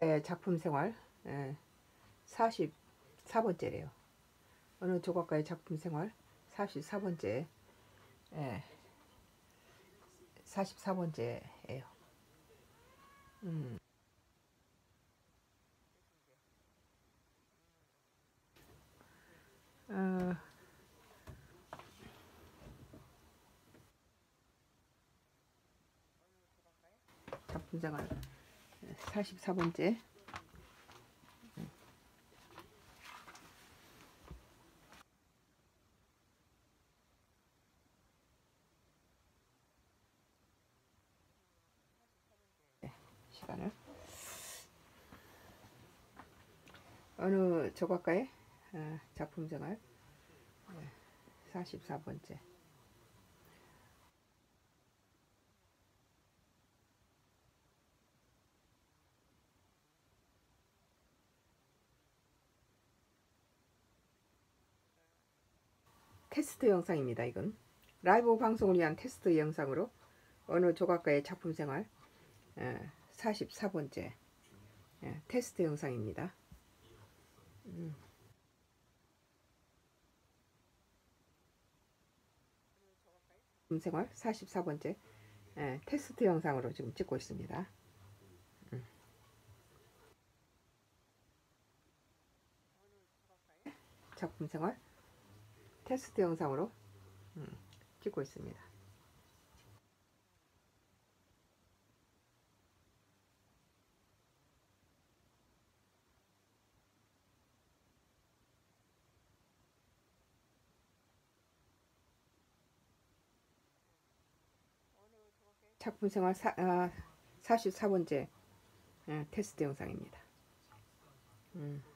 작품 생활 44번째래요. 어느 조각가의 작품 생활 44번째 44번째예요. 작품 생활 44번째 시간을 어느 조각가의 작품 생활 44번째 테스트 영상입니다. 이건 라이브 방송을 위한 테스트 영상으로 어느 조각가의 작품 생활 44번째 테스트 영상입니다. 작품 생활 44번째 테스트 영상으로 지금 찍고 있습니다. 작품 생활 테스트 영상으로 찍고 있습니다. 작품 생활 44번째 테스트 영상입니다.